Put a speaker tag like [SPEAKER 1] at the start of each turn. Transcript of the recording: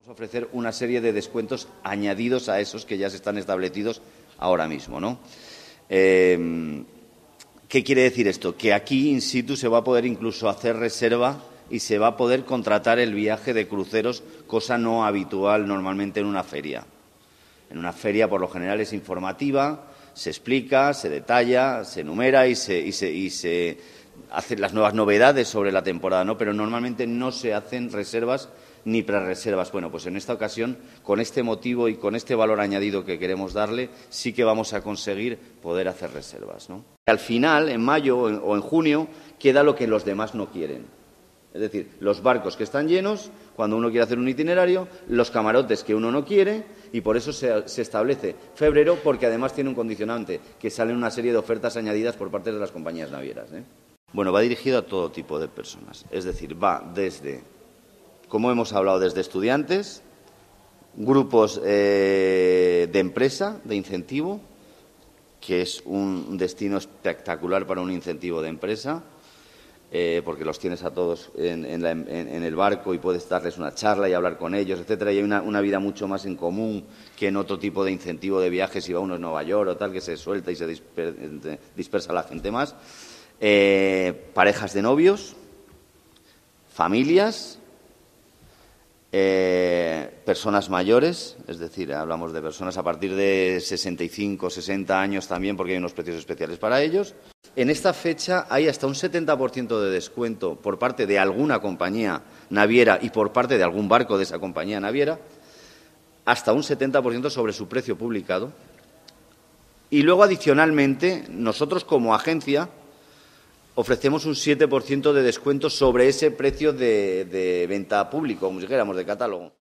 [SPEAKER 1] Ofrecer una serie de descuentos añadidos a esos que ya se están establecidos ahora mismo, ¿no? ¿Qué quiere decir esto? Que aquí in situ se va a poder incluso hacer reserva y se va a poder contratar el viaje de cruceros, cosa no habitual normalmente en una feria. En una feria, por lo general, es informativa, se explica, se detalla, se enumera y se hacen las nuevas novedades sobre la temporada, ¿no? Pero normalmente no se hacen reservas ni prerreservas. Bueno, pues en esta ocasión, con este motivo y con este valor añadido que queremos darle, sí que vamos a conseguir poder hacer reservas, ¿no? Al final, en mayo o en junio, queda lo que los demás no quieren. Es decir, los barcos que están llenos, cuando uno quiere hacer un itinerario, los camarotes que uno no quiere, y por eso se establece febrero, porque además tiene un condicionante, que salen una serie de ofertas añadidas por parte de las compañías navieras, ¿eh? Bueno, va dirigido a todo tipo de personas. Es decir, va desde, como hemos hablado, desde estudiantes, grupos de empresa, de incentivo, que es un destino espectacular para un incentivo de empresa, porque los tienes a todos en el barco y puedes darles una charla y hablar con ellos, etcétera, y hay una vida mucho más en común que en otro tipo de incentivo de viajes, si va uno a Nueva York o tal, que se suelta y se dispersa la gente más. Parejas de novios, familias, personas mayores, es decir, hablamos de personas a partir de 65, 60 años también, porque hay unos precios especiales para ellos. En esta fecha hay hasta un 70% de descuento por parte de alguna compañía naviera y por parte de algún barco de esa compañía naviera, hasta un 70% sobre su precio publicado. Y luego, adicionalmente, nosotros como agencia ofrecemos un 7% de descuento sobre ese precio de venta público, como si dijéramos, de catálogo.